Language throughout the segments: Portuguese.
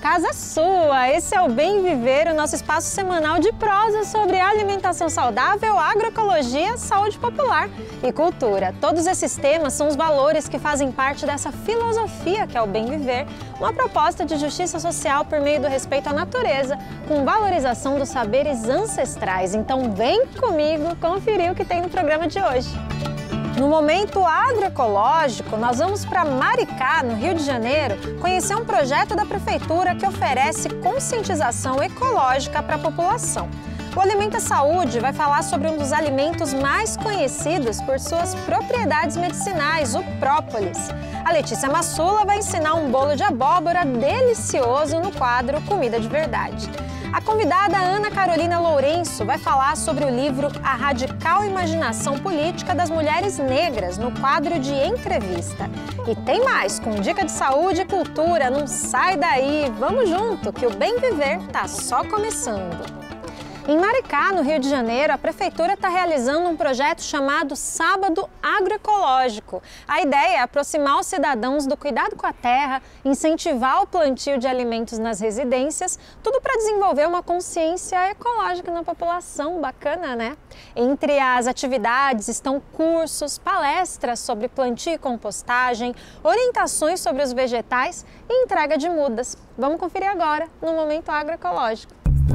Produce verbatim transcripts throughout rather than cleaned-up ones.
casa é sua! Esse é o Bem Viver, o nosso espaço semanal de prosa sobre alimentação saudável, agroecologia, saúde popular e cultura. Todos esses temas são os valores que fazem parte dessa filosofia que é o Bem Viver, uma proposta de justiça social por meio do respeito à natureza, com valorização dos saberes ancestrais. Então vem comigo conferir o que tem no programa de hoje. No Momento Agroecológico, nós vamos para Maricá, no Rio de Janeiro, conhecer um projeto da Prefeitura que oferece conscientização ecológica para a população. O Alimenta Saúde vai falar sobre um dos alimentos mais conhecidos por suas propriedades medicinais, o própolis. A Letícia Massula vai ensinar um bolo de abóbora delicioso no quadro Comida de Verdade. A convidada Ana Carolina Lourenço vai falar sobre o livro A Radical Imaginação Política das Mulheres Negras, no quadro de entrevista. E tem mais, com dica de saúde e cultura, não sai daí, vamos junto, que o Bem Viver tá só começando. Em Maricá, no Rio de Janeiro, a Prefeitura está realizando um projeto chamado Sábado Agroecológico. A ideia é aproximar os cidadãos do cuidado com a terra, incentivar o plantio de alimentos nas residências, tudo para desenvolver uma consciência ecológica na população. Bacana, né? Entre as atividades estão cursos, palestras sobre plantio e compostagem, orientações sobre os vegetais e entrega de mudas. Vamos conferir agora no Momento Agroecológico.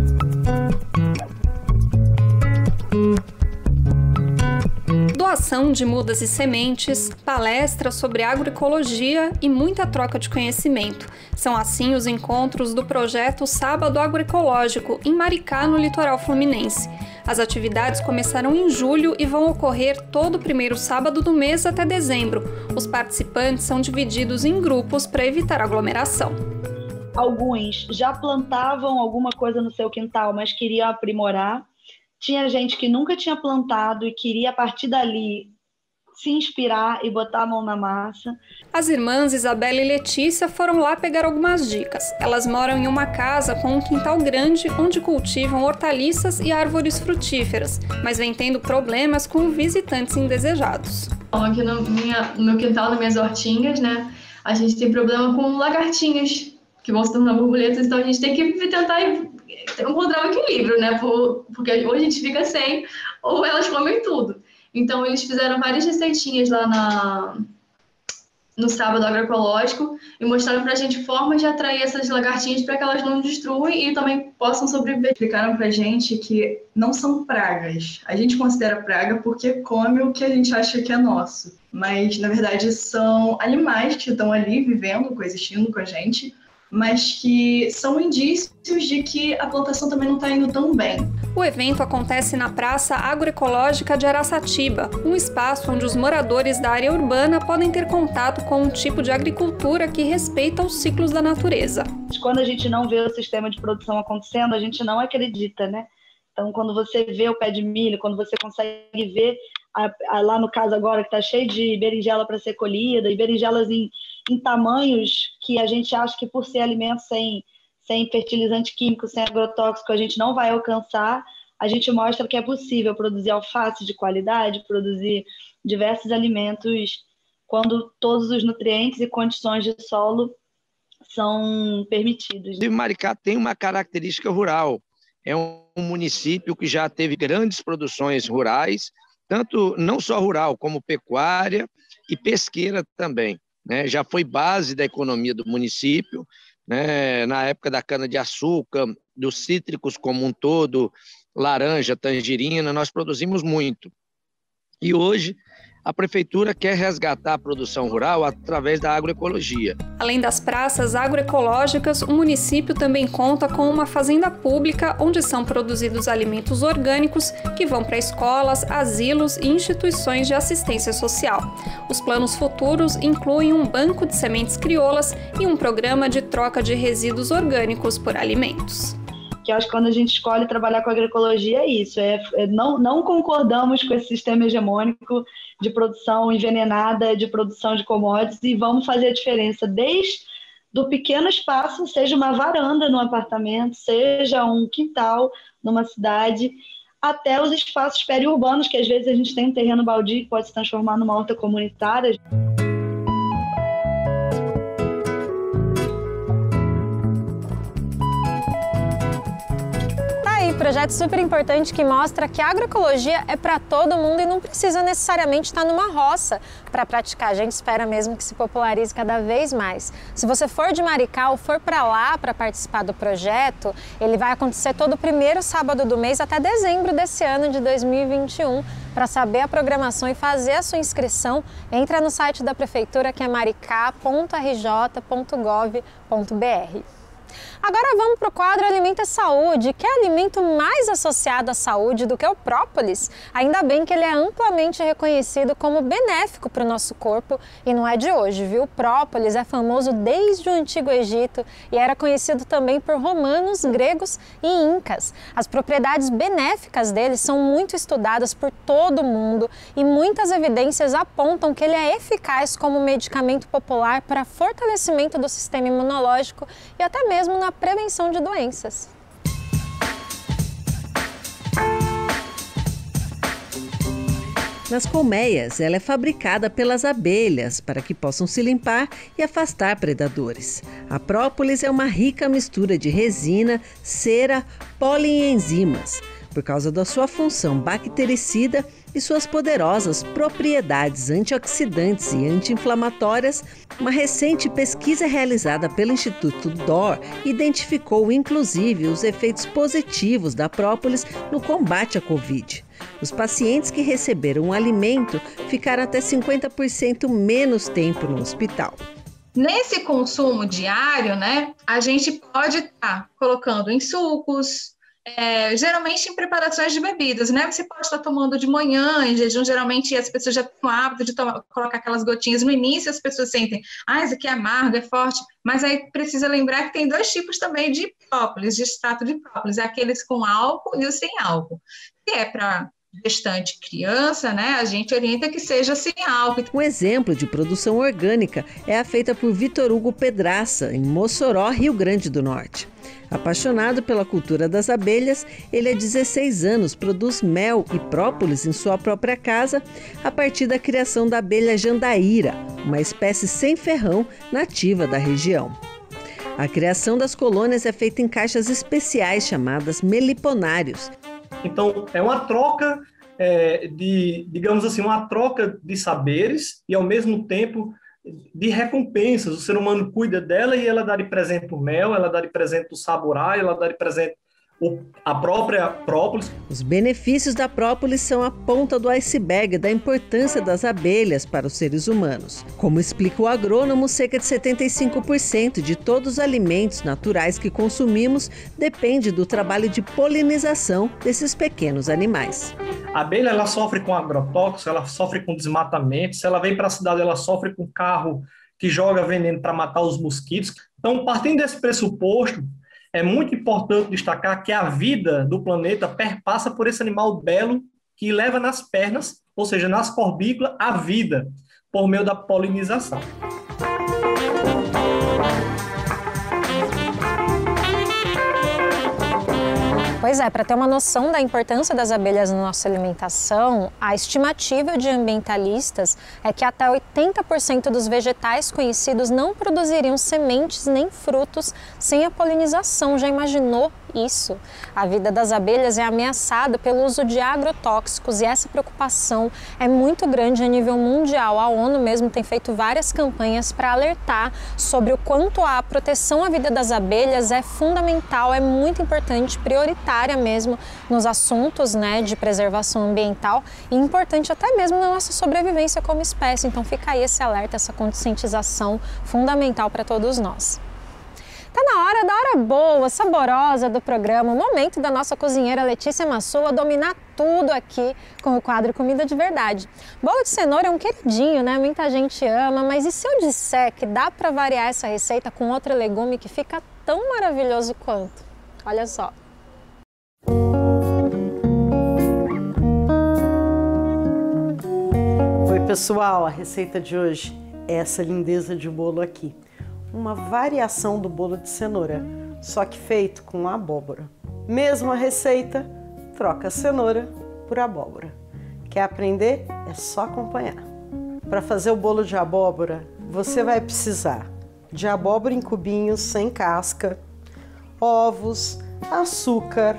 Doação de mudas e sementes, palestras sobre agroecologia e muita troca de conhecimento. São assim os encontros do projeto Sábado Agroecológico, em Maricá, no litoral fluminense. As atividades começaram em julho e vão ocorrer todo o primeiro sábado do mês até dezembro. Os participantes são divididos em grupos para evitar aglomeração. Alguns já plantavam alguma coisa no seu quintal, mas queriam aprimorar. Tinha gente que nunca tinha plantado e queria, a partir dali, se inspirar e botar a mão na massa. As irmãs Isabela e Letícia foram lá pegar algumas dicas. Elas moram em uma casa com um quintal grande onde cultivam hortaliças e árvores frutíferas, mas vem tendo problemas com visitantes indesejados. Aqui no, minha, no meu quintal, nas minhas hortinhas, né, a gente tem problema com lagartinhas, que vão se tornar borboletas, então a gente tem que tentar encontrar um equilíbrio, né? Porque ou a gente fica sem, ou elas comem tudo. Então eles fizeram várias receitinhas lá na, no Sábado Agroecológico e mostraram pra gente formas de atrair essas lagartinhas para que elas não destruem e também possam sobreviver. Explicaram pra gente que não são pragas. A gente considera praga porque come o que a gente acha que é nosso. Mas, na verdade, são animais que estão ali vivendo, coexistindo com a gente, mas que são indícios de que a plantação também não está indo tão bem. O evento acontece na Praça Agroecológica de Araçatiba, um espaço onde os moradores da área urbana podem ter contato com um tipo de agricultura que respeita os ciclos da natureza. Quando a gente não vê o sistema de produção acontecendo, a gente não acredita, né? Então, quando você vê o pé de milho, quando você consegue ver, a, a, lá no caso agora, que está cheio de berinjela para ser colhida, e berinjelas em, em tamanhos que a gente acha que por ser alimento sem, sem fertilizante químico, sem agrotóxico, a gente não vai alcançar, a gente mostra que é possível produzir alface de qualidade, produzir diversos alimentos quando todos os nutrientes e condições de solo são permitidos. E Maricá tem uma característica rural. É um município que já teve grandes produções rurais, tanto não só rural, como pecuária e pesqueira também, né? Já foi base da economia do município, né? Na época da cana-de-açúcar, dos cítricos como um todo, laranja, tangerina, nós produzimos muito. E hoje a Prefeitura quer resgatar a produção rural através da agroecologia. Além das praças agroecológicas, o município também conta com uma fazenda pública onde são produzidos alimentos orgânicos que vão para escolas, asilos e instituições de assistência social. Os planos futuros incluem um banco de sementes crioulas e um programa de troca de resíduos orgânicos por alimentos. Que eu acho que quando a gente escolhe trabalhar com agroecologia é isso, é, é não, não concordamos com esse sistema hegemônico de produção envenenada, de produção de commodities, e vamos fazer a diferença desde do pequeno espaço, seja uma varanda num apartamento, seja um quintal numa cidade, até os espaços periurbanos, que às vezes a gente tem um terreno baldio que pode se transformar numa horta comunitária. projeto super importante que mostra que a agroecologia é para todo mundo e não precisa necessariamente estar numa roça para praticar. A gente espera mesmo que se popularize cada vez mais. Se você for de Maricá ou for para lá para participar do projeto, ele vai acontecer todo primeiro sábado do mês até dezembro desse ano de dois mil e vinte e um. Para saber a programação e fazer a sua inscrição, entra no site da Prefeitura, que é maricá ponto r j ponto gov ponto b r. Agora vamos para o quadro Alimento é Saúde. Que alimento mais associado à saúde do que o própolis? Ainda bem que ele é amplamente reconhecido como benéfico para o nosso corpo e não é de hoje, viu? O própolis é famoso desde o Antigo Egito e era conhecido também por romanos, gregos e incas. As propriedades benéficas dele são muito estudadas por todo mundo e muitas evidências apontam que ele é eficaz como medicamento popular para fortalecimento do sistema imunológico e até mesmo na prevenção de doenças. Nas colmeias, ela é fabricada pelas abelhas para que possam se limpar e afastar predadores. A própolis é uma rica mistura de resina, cera, pólen e enzimas. Por causa da sua função bactericida e suas poderosas propriedades antioxidantes e anti-inflamatórias, uma recente pesquisa realizada pelo Instituto D O R identificou inclusive os efeitos positivos da própolis no combate à Covid. Os pacientes que receberam o alimento ficaram até cinquenta por cento menos tempo no hospital. Nesse consumo diário, né, a gente pode estar tá colocando em sucos, É, geralmente em preparações de bebidas, né? Você pode estar tomando de manhã, em jejum, geralmente as pessoas já têm o hábito de tomar, colocar aquelas gotinhas. No início as pessoas sentem, ah, isso aqui é amargo, é forte, mas aí precisa lembrar que tem dois tipos também de própolis, de extrato de própolis, é aqueles com álcool e os sem álcool. Se é para gestante criança, né, a gente orienta que seja sem álcool. Um exemplo de produção orgânica é a feita por Vitor Hugo Pedraça, em Mossoró, Rio Grande do Norte. Apaixonado pela cultura das abelhas, ele há dezesseis anos produz mel e própolis em sua própria casa a partir da criação da abelha jandaíra, uma espécie sem ferrão nativa da região. A criação das colônias é feita em caixas especiais chamadas meliponários. Então, é uma troca é, de, digamos assim, uma troca de saberes e, ao mesmo tempo, de recompensas. O ser humano cuida dela e ela dá de presente o mel, ela dá de presente o saborai, ela dá de presente o, a própria própolis. Os benefícios da própolis são a ponta do iceberg da importância das abelhas para os seres humanos. Como explica o agrônomo, cerca de setenta e cinco por cento de todos os alimentos naturais que consumimos depende do trabalho de polinização desses pequenos animais. A abelha ela sofre com agrotóxicos, ela sofre com desmatamento. Se ela vem para a cidade, ela sofre com carro que joga veneno para matar os mosquitos. Então, partindo desse pressuposto, é muito importante destacar que a vida do planeta perpassa por esse animal belo que leva nas pernas, ou seja, nas corbículas, a vida, por meio da polinização. Pois é, para ter uma noção da importância das abelhas na nossa alimentação, a estimativa de ambientalistas é que até oitenta por cento dos vegetais conhecidos não produziriam sementes nem frutos sem a polinização. Já imaginou isso? A vida das abelhas é ameaçada pelo uso de agrotóxicos e essa preocupação é muito grande a nível mundial. A ONU mesmo tem feito várias campanhas para alertar sobre o quanto a proteção à vida das abelhas é fundamental, é muito importante, prioritária mesmo nos assuntos, né, de preservação ambiental e importante até mesmo na nossa sobrevivência como espécie. Então fica aí esse alerta, essa conscientização fundamental para todos nós. Tá na hora da hora boa, saborosa do programa, o momento da nossa cozinheira Letícia Massula dominar tudo aqui com o quadro Comida de Verdade. Bolo de cenoura é um queridinho, né? Muita gente ama, mas e se eu disser que dá para variar essa receita com outro legume que fica tão maravilhoso quanto? Olha só. Oi pessoal, a receita de hoje é essa lindeza de bolo aqui. Uma variação do bolo de cenoura, só que feito com abóbora. Mesma receita, troca a cenoura por abóbora. Quer aprender? É só acompanhar. Para fazer o bolo de abóbora, você vai precisar de abóbora em cubinhos sem casca, ovos, açúcar,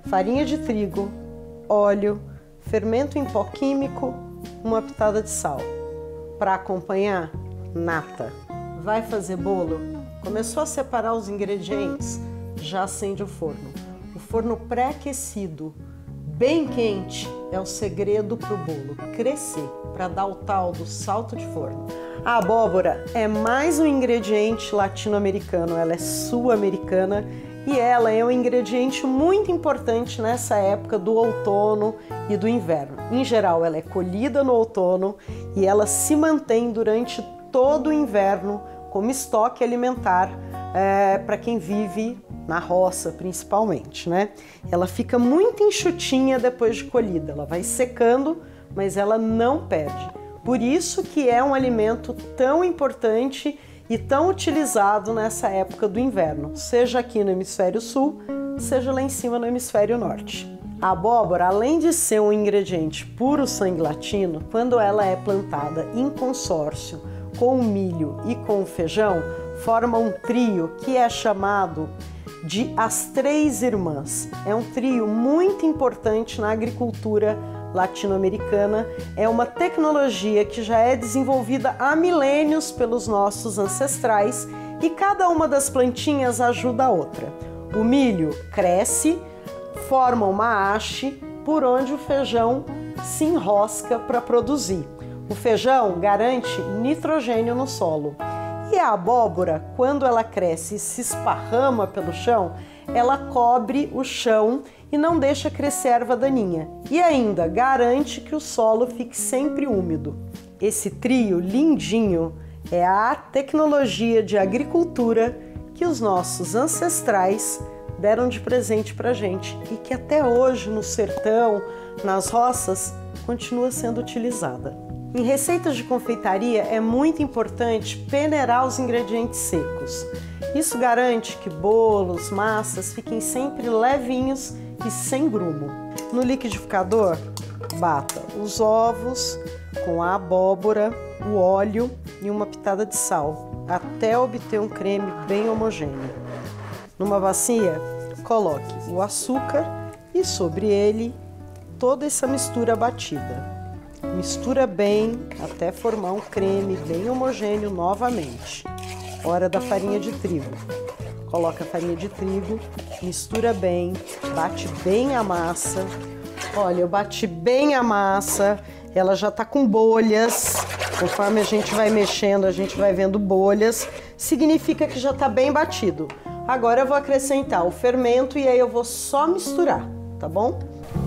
farinha de trigo, óleo, fermento em pó químico, uma pitada de sal. Para acompanhar, nata. Vai fazer bolo? Começou a separar os ingredientes? Já acende o forno. O forno pré-aquecido, bem quente, é o segredo para o bolo crescer, para dar o tal do salto de forno. A abóbora é mais um ingrediente latino-americano, ela é sul-americana e ela é um ingrediente muito importante nessa época do outono e do inverno. Em geral, ela é colhida no outono e ela se mantém durante todo o inverno como estoque alimentar é, para quem vive na roça, principalmente, né? Ela fica muito enxutinha depois de colhida, ela vai secando, mas ela não perde. Por isso que é um alimento tão importante e tão utilizado nessa época do inverno, seja aqui no hemisfério sul, seja lá em cima no hemisfério norte. A abóbora, além de ser um ingrediente puro sangue latino, quando ela é plantada em consórcio com o milho e com o feijão, forma um trio que é chamado de As Três Irmãs. É um trio muito importante na agricultura latino-americana, é uma tecnologia que já é desenvolvida há milênios pelos nossos ancestrais e cada uma das plantinhas ajuda a outra. O milho cresce, forma uma haste por onde o feijão se enrosca para produzir. O feijão garante nitrogênio no solo. E a abóbora, quando ela cresce e se esparrama pelo chão, ela cobre o chão e não deixa crescer erva daninha. E ainda garante que o solo fique sempre úmido. Esse trio lindinho é a tecnologia de agricultura que os nossos ancestrais deram de presente pra gente e que até hoje no sertão, nas roças, continua sendo utilizada. Em receitas de confeitaria é muito importante peneirar os ingredientes secos. Isso garante que bolos, massas fiquem sempre levinhos e sem grumo. No liquidificador, bata os ovos com a abóbora, o óleo e uma pitada de sal, até obter um creme bem homogêneo. Numa bacia, coloque o açúcar e sobre ele toda essa mistura batida. Mistura bem até formar um creme bem homogêneo novamente. Hora da farinha de trigo. Coloca a farinha de trigo, mistura bem, bate bem a massa. Olha, eu bati bem a massa, ela já tá com bolhas. Conforme a gente vai mexendo, a gente vai vendo bolhas. Significa que já tá bem batido. Agora eu vou acrescentar o fermento e aí eu vou só misturar, tá bom?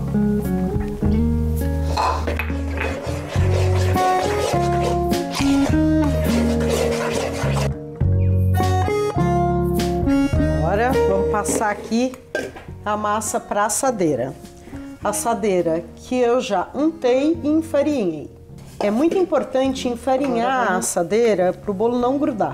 Agora vamos passar aqui a massa para a assadeira. Assadeira que eu já untei e enfarinhei. É muito importante enfarinhar a assadeira para o bolo não grudar.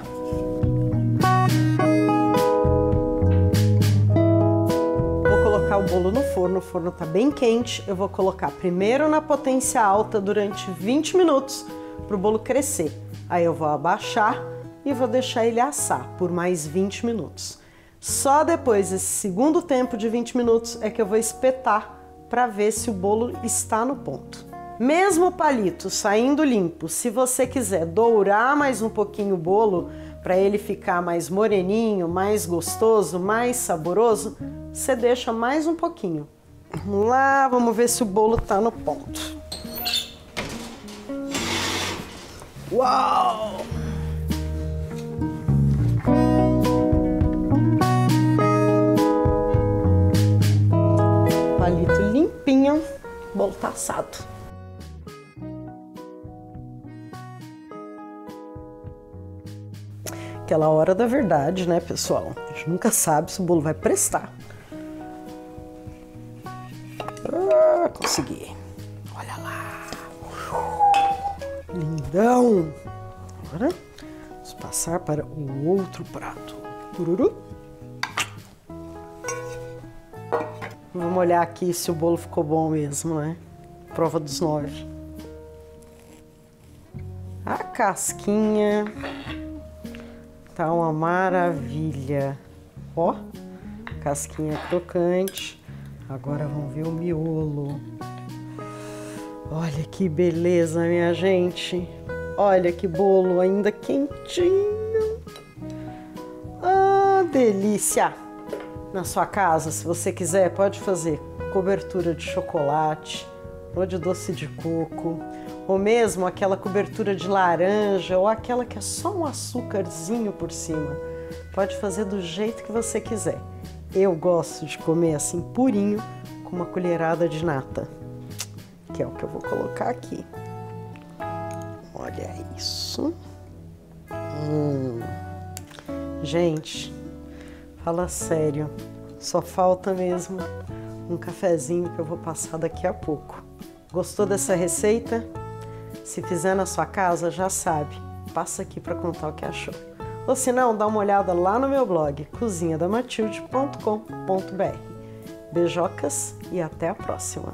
Vou colocar o bolo no forno, o forno está bem quente. Eu vou colocar primeiro na potência alta durante vinte minutos para o bolo crescer. Aí eu vou abaixar e vou deixar ele assar por mais vinte minutos. Só depois desse segundo tempo de vinte minutos é que eu vou espetar para ver se o bolo está no ponto. Mesmo o palito saindo limpo, se você quiser dourar mais um pouquinho o bolo para ele ficar mais moreninho, mais gostoso, mais saboroso, você deixa mais um pouquinho. Vamos lá, vamos ver se o bolo está no ponto. Uau! Palito limpinho, o bolo tá assado. Aquela hora da verdade, né, pessoal? A gente nunca sabe se o bolo vai prestar. Ah, consegui. Olha lá. Lindão. Agora, vamos passar para o outro prato. Tururu. Vamos olhar aqui se o bolo ficou bom mesmo, né? Prova dos nove. A casquinha tá uma maravilha. Ó, casquinha crocante. Agora vamos ver o miolo. Olha que beleza, minha gente. Olha que bolo ainda quentinho. Ah, delícia! Na sua casa, se você quiser, pode fazer cobertura de chocolate ou de doce de coco, ou mesmo aquela cobertura de laranja ou aquela que é só um açúcarzinho por cima. Pode fazer do jeito que você quiser. Eu gosto de comer assim purinho com uma colherada de nata, que é o que eu vou colocar aqui. Olha isso. Hum. Gente, fala sério, só falta mesmo um cafezinho que eu vou passar daqui a pouco. Gostou dessa receita? Se fizer na sua casa, já sabe, passa aqui para contar o que achou. Ou se não, dá uma olhada lá no meu blog, cozinha da matilde ponto com ponto br. Beijocas e até a próxima!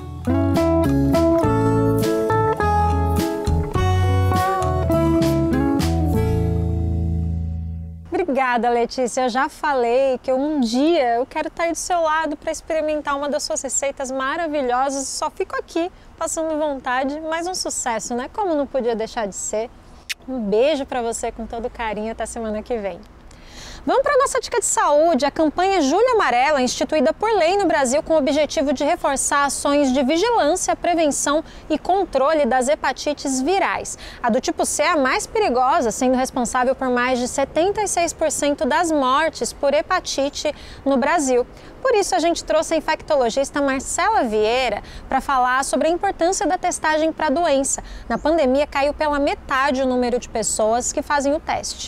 Obrigada, Letícia. Eu já falei que um dia eu quero estar aí do seu lado para experimentar uma das suas receitas maravilhosas. Só fico aqui passando vontade, mas um sucesso, né? Como não podia deixar de ser. Um beijo para você com todo carinho. Até semana que vem. Vamos para a nossa dica de saúde. A campanha Julho Amarelo é instituída por lei no Brasil com o objetivo de reforçar ações de vigilância, prevenção e controle das hepatites virais. A do tipo C é a mais perigosa, sendo responsável por mais de setenta e seis por cento das mortes por hepatite no Brasil. Por isso, a gente trouxe a infectologista Marcela Vieira para falar sobre a importância da testagem para a doença. Na pandemia, caiu pela metade o número de pessoas que fazem o teste.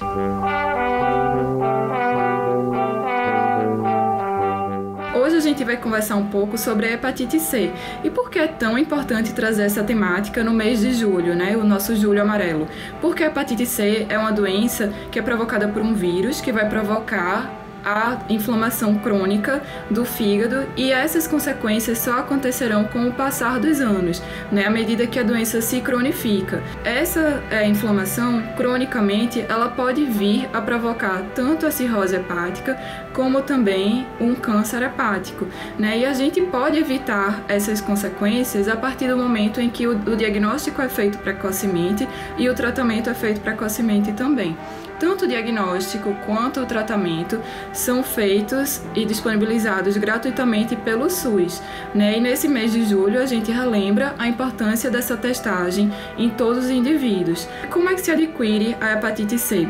Hoje a gente vai conversar um pouco sobre a hepatite C e por que é tão importante trazer essa temática no mês de julho, né? O nosso Julho Amarelo. Porque a hepatite C é uma doença que é provocada por um vírus que vai provocar a inflamação crônica do fígado e essas consequências só acontecerão com o passar dos anos, né, à medida que a doença se cronifica. Essa é, inflamação, cronicamente, ela pode vir a provocar tanto a cirrose hepática como também um câncer hepático, né, e a gente pode evitar essas consequências a partir do momento em que o, o diagnóstico é feito precocemente e o tratamento é feito precocemente também. Tanto o diagnóstico quanto o tratamento são feitos e disponibilizados gratuitamente pelo SUS, né? E nesse mês de julho a gente relembra a importância dessa testagem em todos os indivíduos. Como é que se adquire a hepatite C?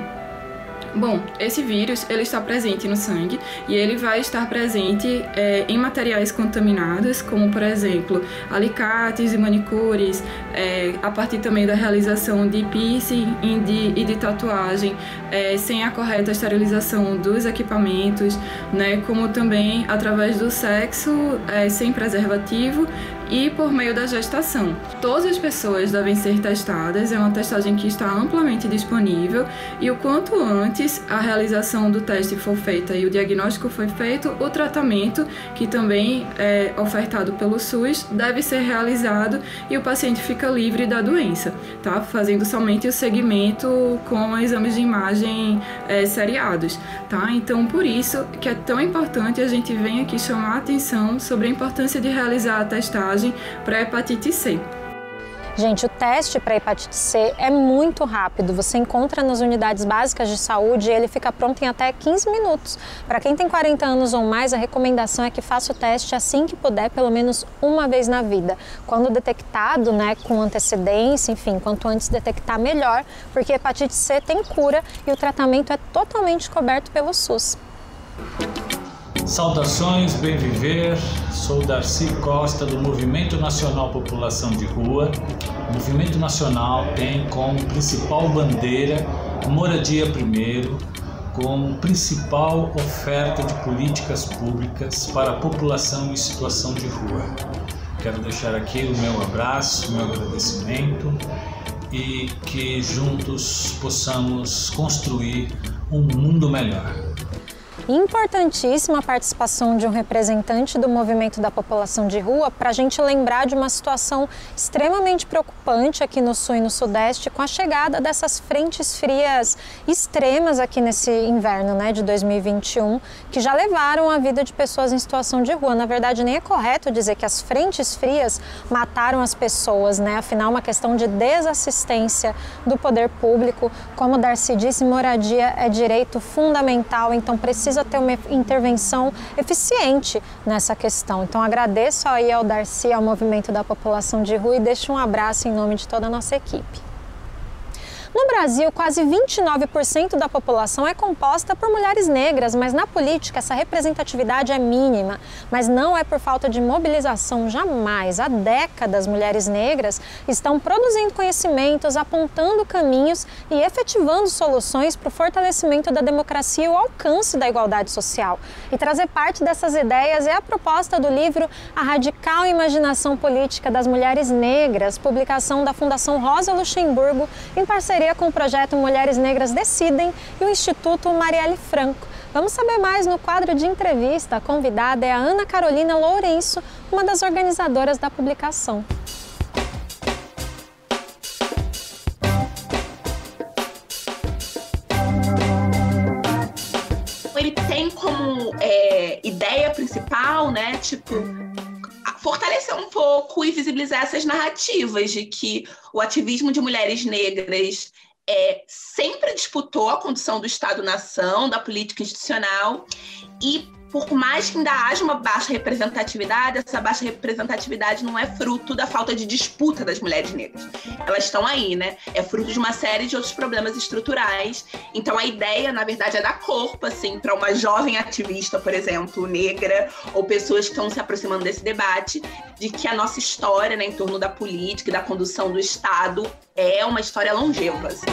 Bom, esse vírus ele está presente no sangue e ele vai estar presente é, em materiais contaminados, como por exemplo alicates e manicures, é, a partir também da realização de piercing e de, e de tatuagem, é, sem a correta esterilização dos equipamentos, né, como também através do sexo é, sem preservativo e por meio da gestação. Todas as pessoas devem ser testadas, é uma testagem que está amplamente disponível e o quanto antes a realização do teste for feita e o diagnóstico foi feito, o tratamento, que também é ofertado pelo SUS, deve ser realizado e o paciente fica livre da doença, tá? Fazendo somente o segmento com exames de imagem é, seriados, tá? Então, por isso que é tão importante a gente vir aqui chamar a atenção sobre a importância de realizar a testagem para a hepatite C. Gente, o teste para hepatite C é muito rápido. Você encontra nas unidades básicas de saúde e ele fica pronto em até quinze minutos. Para quem tem quarenta anos ou mais, a recomendação é que faça o teste assim que puder, pelo menos uma vez na vida. Quando detectado, né, com antecedência, enfim, quanto antes detectar, melhor, porque hepatite C tem cura e o tratamento é totalmente coberto pelo SUS. Saudações, bem viver, sou Darcy Costa do Movimento Nacional População de Rua. O Movimento Nacional tem como principal bandeira moradia primeiro, como principal oferta de políticas públicas para a população em situação de rua. Quero deixar aqui o meu abraço, o meu agradecimento e que juntos possamos construir um mundo melhor. Importantíssima a participação de um representante do movimento da população de rua para a gente lembrar de uma situação extremamente preocupante aqui no sul e no sudeste com a chegada dessas frentes frias extremas aqui nesse inverno, né, de dois mil e vinte e um, que já levaram a vida de pessoas em situação de rua. Na verdade, nem é correto dizer que as frentes frias mataram as pessoas, né? Afinal, uma questão de desassistência do poder público. Como o Darcy disse, moradia é direito fundamental, então precisa ter uma intervenção eficiente nessa questão. Então agradeço aí ao Darcy, ao movimento da população de rua e deixo um abraço em nome de toda a nossa equipe. No Brasil, quase vinte e nove por cento da população é composta por mulheres negras, mas na política essa representatividade é mínima. Mas não é por falta de mobilização, jamais. Há décadas, mulheres negras estão produzindo conhecimentos, apontando caminhos e efetivando soluções para o fortalecimento da democracia e o alcance da igualdade social. E trazer parte dessas ideias é a proposta do livro A Radical Imaginação Política das Mulheres Negras, publicação da Fundação Rosa Luxemburgo, em parceria com o projeto Mulheres Negras Decidem e o Instituto Marielle Franco. Vamos saber mais no quadro de entrevista. A convidada é a Ana Carolina Lourenço, uma das organizadoras da publicação. Ele tem como é, ideia principal, né, tipo, fortalecer um pouco e visibilizar essas narrativas de que o ativismo de mulheres negras é, sempre disputou a condução do Estado-nação, da política institucional, e por mais que ainda haja uma baixa representatividade, essa baixa representatividade não é fruto da falta de disputa das mulheres negras. Elas estão aí, né? É fruto de uma série de outros problemas estruturais. Então a ideia, na verdade, é dar corpo, assim, para uma jovem ativista, por exemplo, negra, ou pessoas que estão se aproximando desse debate, de que a nossa história, né, em torno da política e da condução do Estado é uma história longeva, assim.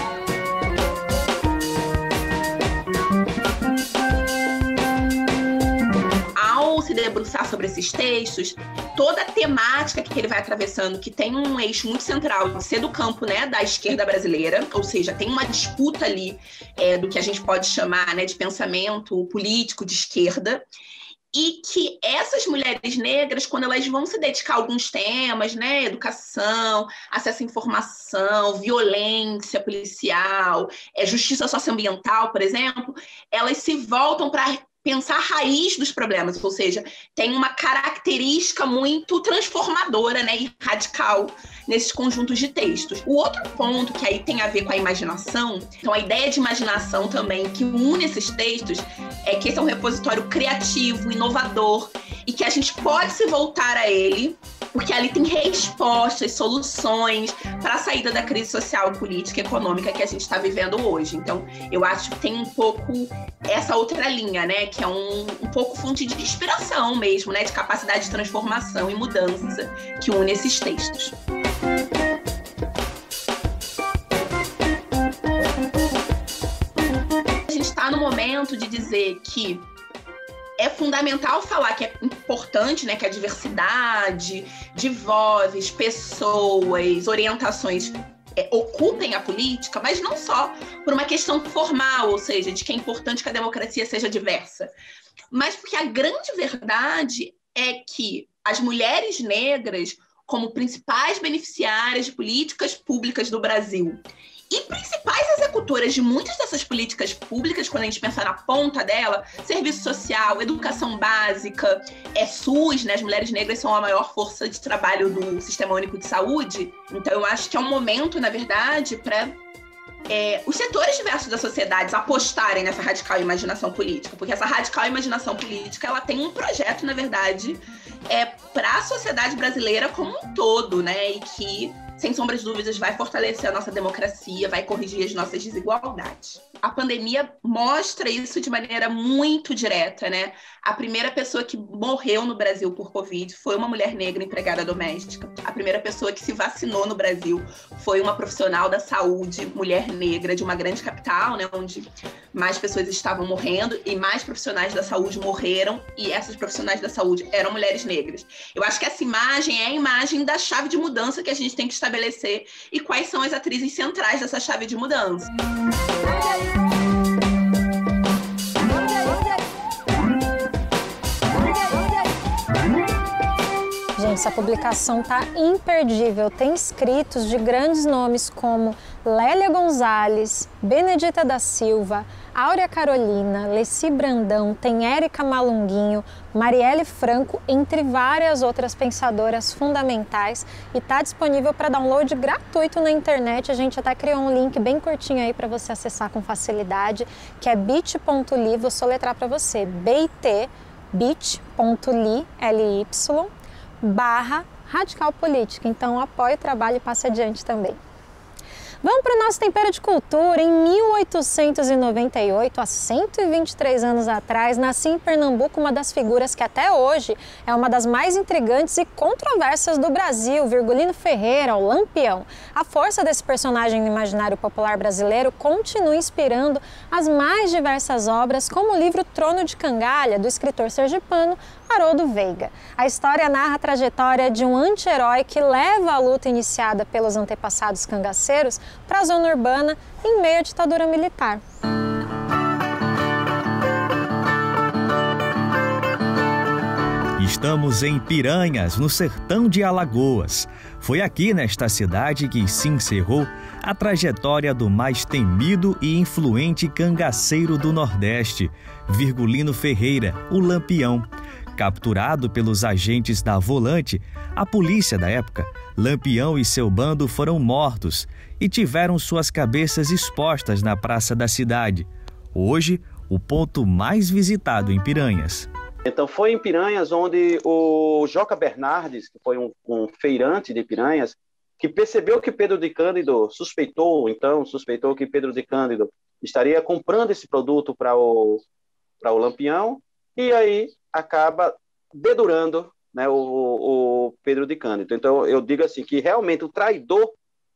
Se debruçar sobre esses textos, toda a temática que ele vai atravessando, que tem um eixo muito central de ser do campo, né, da esquerda brasileira, ou seja, tem uma disputa ali é, do que a gente pode chamar, né, de pensamento político de esquerda, e que essas mulheres negras, quando elas vão se dedicar a alguns temas, né, educação, acesso à informação, violência policial, é, justiça socioambiental, por exemplo, elas se voltam para pensar a raiz dos problemas, ou seja, tem uma característica muito transformadora, né, e radical nesses conjuntos de textos. O outro ponto que aí tem a ver com a imaginação, então a ideia de imaginação também que une esses textos é que esse é um repositório criativo, inovador, e que a gente pode se voltar a ele, porque ali tem respostas, soluções para a saída da crise social, política e econômica que a gente está vivendo hoje. Então, eu acho que tem um pouco essa outra linha, né, que é um, um pouco fonte de inspiração mesmo, né, de capacidade de transformação e mudança que une esses textos. A gente está no momento de dizer que é fundamental falar que é importante, né, que a diversidade de vozes, pessoas, orientações é, ocupem a política, mas não só por uma questão formal, ou seja, de que é importante que a democracia seja diversa, mas porque a grande verdade é que as mulheres negras, como principais beneficiárias de políticas públicas do Brasil, e principais executoras de muitas dessas políticas públicas, quando a gente pensa na ponta dela, serviço social, educação básica, é SUS, né? As mulheres negras são a maior força de trabalho do Sistema Único de Saúde. Então, eu acho que é um momento, na verdade, para é, os setores diversos da sociedade apostarem nessa radical imaginação política, porque essa radical imaginação política, ela tem um projeto, na verdade, é, para a sociedade brasileira como um todo, né? E que, sem sombras de dúvidas, vai fortalecer a nossa democracia, vai corrigir as nossas desigualdades. A pandemia mostra isso de maneira muito direta, né? A primeira pessoa que morreu no Brasil por Covid foi uma mulher negra empregada doméstica. A primeira pessoa que se vacinou no Brasil foi uma profissional da saúde, mulher negra, de uma grande capital, né? Onde mais pessoas estavam morrendo e mais profissionais da saúde morreram, e essas profissionais da saúde eram mulheres negras. Eu acho que essa imagem é a imagem da chave de mudança que a gente tem que estabelecer e quais são as atrizes centrais dessa chave de mudança. essa publicação tá imperdível. Tem escritos de grandes nomes como Lélia Gonzalez, Benedita da Silva, Áurea Carolina, Leci Brandão, tem Érica Malunguinho, Marielle Franco, entre várias outras pensadoras fundamentais, e está disponível para download gratuito na internet. A gente até criou um link bem curtinho aí para você acessar com facilidade, que é bit ponto ly, vou soletrar para você, bit, bit.ly, L Y, barra Radical Política. Então apoie o trabalho e passe adiante também. Vamos para o nosso tempero de cultura. Em mil oitocentos e noventa e oito, há cento e vinte e três anos atrás, nascia em Pernambuco uma das figuras que até hoje é uma das mais intrigantes e controversas do Brasil, Virgulino Ferreira, o Lampião. A força desse personagem no imaginário popular brasileiro continua inspirando as mais diversas obras, como o livro Trono de Cangalha, do escritor sergipano Haroldo Veiga. A história narra a trajetória de um anti-herói que leva a luta iniciada pelos antepassados cangaceiros para a zona urbana em meio à ditadura militar. Estamos em Piranhas, no sertão de Alagoas. Foi aqui nesta cidade que se encerrou a trajetória do mais temido e influente cangaceiro do Nordeste, Virgulino Ferreira, o Lampião. Capturado pelos agentes da Volante, a polícia da época, Lampião e seu bando foram mortos e tiveram suas cabeças expostas na praça da cidade. Hoje, o ponto mais visitado em Piranhas. Então foi em Piranhas onde o Joca Bernardes, que foi um, um feirante de Piranhas, que percebeu que Pedro de Cândido suspeitou, então, suspeitou que Pedro de Cândido estaria comprando esse produto para o, para o Lampião, e aí acaba dedurando, né, o, o Pedro de Cândido. Então eu digo assim, que realmente o traidor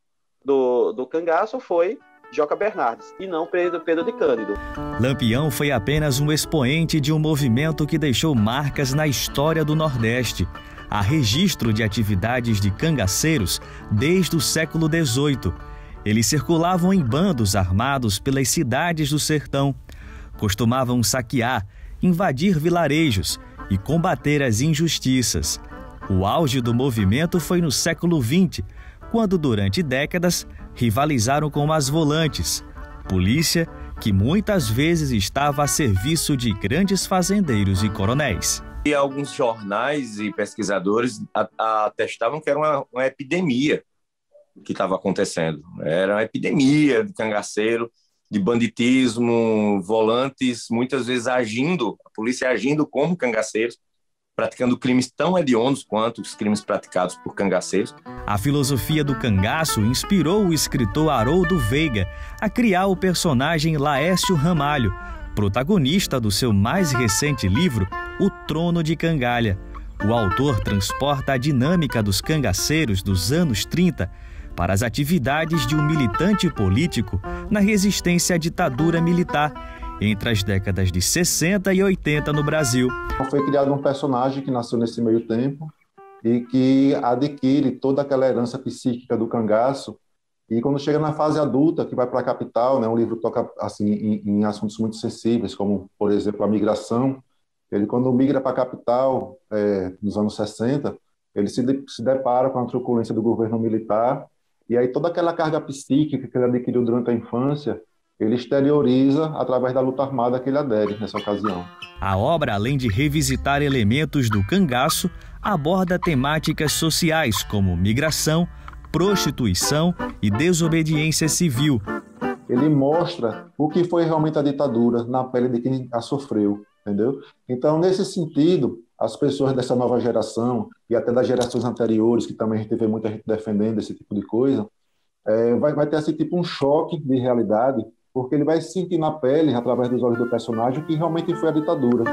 do, do cangaço foi Joca Bernardes, e não Pedro, Pedro de Cândido. Lampião foi apenas um expoente de um movimento que deixou marcas na história do Nordeste. Há registro de atividades de cangaceiros desde o século dezoito. Eles circulavam em bandos armados pelas cidades do sertão. Costumavam saquear, invadir vilarejos e combater as injustiças. O auge do movimento foi no século vinte, quando durante décadas rivalizaram com as volantes, polícia que muitas vezes estava a serviço de grandes fazendeiros e coronéis. E alguns jornais e pesquisadores atestavam que era uma, uma epidemia que estava acontecendo. Era uma epidemia de cangaceiro, de banditismo, volantes, muitas vezes agindo, a polícia agindo como cangaceiros, praticando crimes tão hediondos quanto os crimes praticados por cangaceiros. A filosofia do cangaço inspirou o escritor Haroldo Veiga a criar o personagem Laércio Ramalho, protagonista do seu mais recente livro, O Trono de Cangalha. O autor transporta a dinâmica dos cangaceiros dos anos trinta para as atividades de um militante político na resistência à ditadura militar, entre as décadas de sessenta e oitenta no Brasil. Foi criado um personagem que nasceu nesse meio tempo e que adquire toda aquela herança psíquica do cangaço, e quando chega na fase adulta, que vai para a capital, né, o livro toca assim, em, em assuntos muito sensíveis, como, por exemplo, a migração. Ele, quando migra para a capital, é, nos anos sessenta, ele se, de, se depara com a truculência do governo militar, e aí toda aquela carga psíquica que ele adquiriu durante a infância, ele exterioriza através da luta armada que ele adere nessa ocasião. A obra, além de revisitar elementos do cangaço, aborda temáticas sociais como migração, prostituição e desobediência civil. Ele mostra o que foi realmente a ditadura na pele de quem a sofreu, entendeu? Então, nesse sentido, as pessoas dessa nova geração e até das gerações anteriores, que também a gente vê muita gente defendendo esse tipo de coisa, é, vai, vai ter esse tipo um choque de realidade, porque ele vai sentir na pele, através dos olhos do personagem, o que realmente foi a ditadura.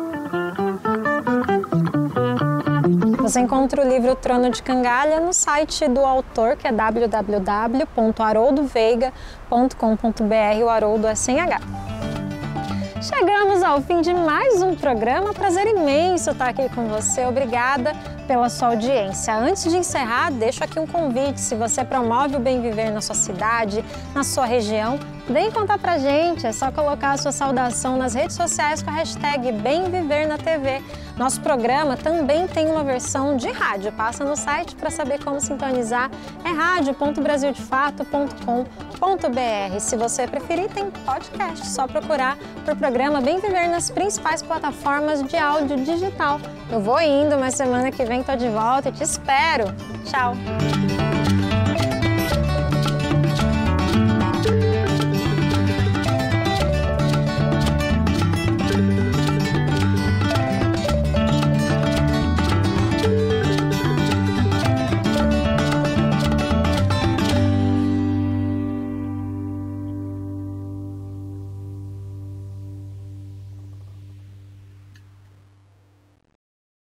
Você encontra o livro Trono de Cangalha no site do autor, que é w w w ponto haroldo veiga ponto com ponto b r. O Haroldo é sem H. Chegamos ao fim de mais um programa. Prazer imenso estar aqui com você. Obrigada pela sua audiência. Antes de encerrar, deixo aqui um convite. Se você promove o bem viver na sua cidade, na sua região, Vem contar pra gente, é só colocar a sua saudação nas redes sociais com a hashtag Bem Viver na T V. Nosso programa também tem uma versão de rádio. Passa no site para saber como sintonizar. É rádio ponto brasil de fato ponto com ponto br. Se você preferir, tem podcast. Só procurar por programa Bem Viver nas principais plataformas de áudio digital. Eu vou indo, mas semana que vem tô de volta e te espero. Tchau!